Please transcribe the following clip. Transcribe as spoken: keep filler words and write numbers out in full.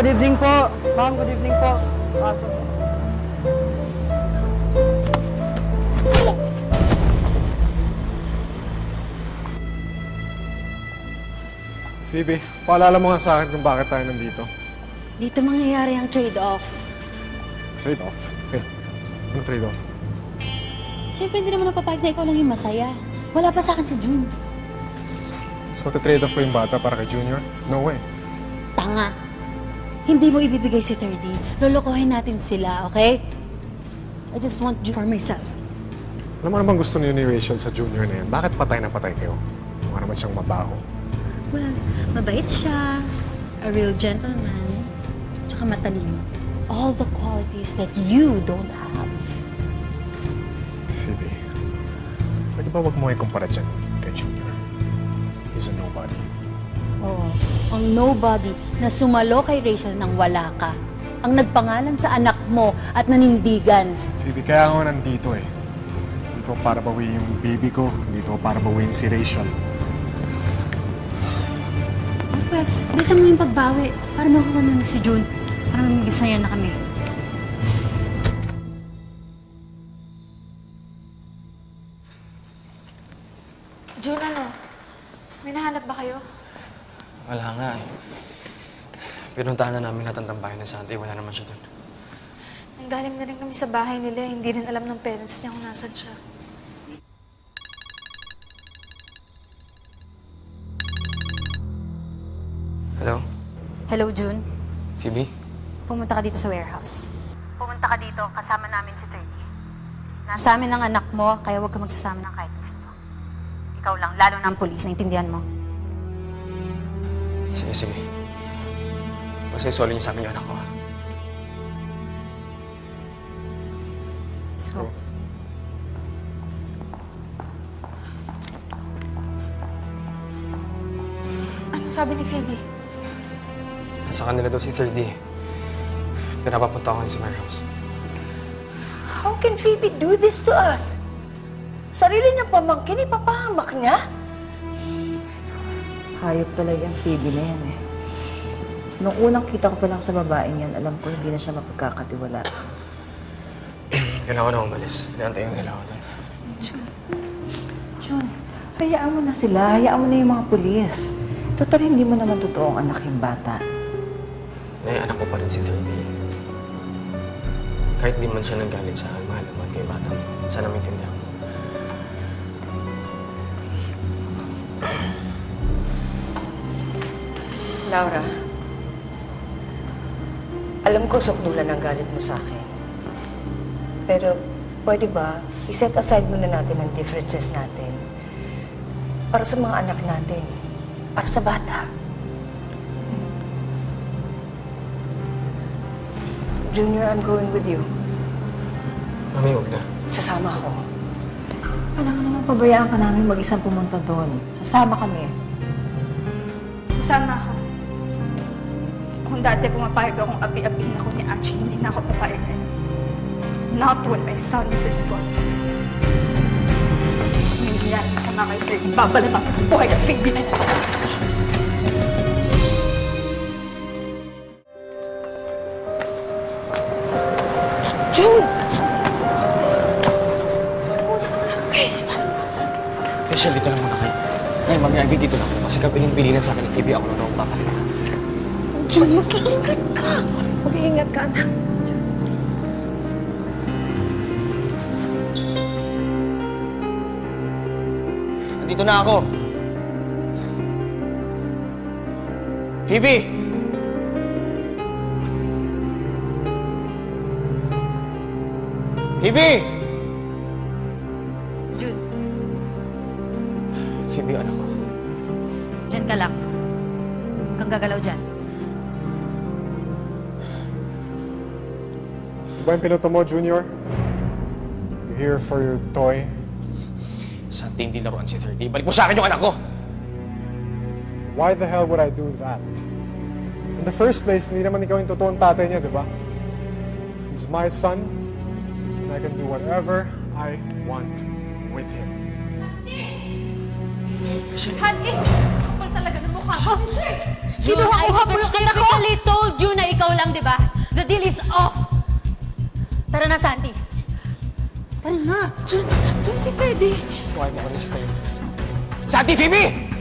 good evening po. Ma'am, good evening po. Pasok. Phoebe, paalala mo nga sa akin kung bakit tayo nandito. Dito mangyayari ang trade-off. Trade-off? Eh, anong trade-off? Siyempre, hindi naman napapagod na ikaw lang yung masaya. Wala pa sa akin si June. So, trade-off ko yung bata para kay Junior? No way. Tanga. Hindi mo ibibigay si thirty. Lolokohin natin sila, okay? I just want you for myself. Alam mo naman gusto niyo ni Rachel sa Junior na yan. Bakit patay na patay kayo? Mukha naman siyang mabaho. Well, mabait siya, a real gentleman, tsaka matalino. All the qualities that you don't have. Phoebe, pwede ba wag mo ikumpara dyan kay Junior? He's a nobody. Oo, ang nobody na sumalo kay Rachel nang wala ka. Ang nagpangalan sa anak mo at nanindigan. Phoebe, kaya ako nandito eh. Dito para bawiin yung baby ko. Dito para bawiin si Rachel. Pues, bilisan mo yung pagbawi para makuha na si June. Para mag-isaya na kami. June, ano? May nahanap ba kayo? Wala nga eh. Pinuntahan na namin lahat ng tambayan ni Santi. Wala naman siya doon. Nanggaling na rin kami sa bahay nila. Hindi rin alam ng parents niya kung nasan siya. Hello? Hello, June. Phoebe? Pumunta ka dito sa warehouse. Pumunta ka dito, kasama namin si thirty. Nasa amin ang anak mo, kaya huwag ka magsasama ng kahit sino. Ikaw lang, lalo na ang polis. Naintindihan mo? Sige, sige. Magsisoli niyo sa amin yung anak ko. Let's go. Ano sabi ni Phoebe? Nasa kanila daw si thirty. Pinapapunta ko sa warehouse. How can Phoebe do this to us? Sarili niyang pamangkin, ipapahamak niya? Hayop talaga ang Phoebe na yan eh. Nung unang kita ko pa lang sa babaeng yan, alam ko hindi na siya mapagkakatiwala. Kailangan na umalis. Inaantay yung kailangan doon. June, June, hayaan mo na sila. Hayaan mo na yung mga pulis. Total, hindi mo naman totoong anak yung bata. Nay, anak ko pa rin si thirty. Kahit di man siya nanggaling sa akin, mahal naman kay bata. Sana maintindihan mo. Laura, alam ko sukdulan ang galit mo sa akin. Pero pwede ba, i-set aside muna natin ang differences natin para sa mga anak natin, para sa bata. Junior, I'm going with you. Mami, huwag na. Sasama ako. Alam mo naman, pabayaan ka namin mag-isang pumunta doon. Sasama kami. Sasama ako. Kung dati pumapayag akong api-apihin ako ni Archie, hindi na ako papayag ngayon. Not when my son is involved. Kung hindi yan, kasama kay Fergie, babalatan ang buhay ng Phoebe na yan. June! Rachel, dito lang muna kayo. Ngayon, Mami Ivy, dito lang. Kasi kabiling-bilinan sa akin ng Phoebe, ako lang akong papalita. June, mag-iingat ka! Mag-iingat ka, anak. Andito na ako. Phoebe! Phoebe! June, Phoebe, anak ko. dyan ka lang. Huwag kang gagalaw dyan. Di ba yung pinuto mo, Junior? You're here for your toy? Santi, hindi laruan si thirty. Balik mo sa akin yung anak ko! Why the hell would I do that? In the first place, hindi naman ikaw yung totoong tatay niya, di ba? He's my son, and I can do whatever I want with him. Honey! Kapal talaga ng mukha ako. June, I Kinuha-kuha mo yung anak ko. specifically told you na ikaw lang, di ba? The deal is off. Tara na, Santi. Tara na. Jun, Jun, si Teddy. Huwag mo ko na si Santi, Phoebe!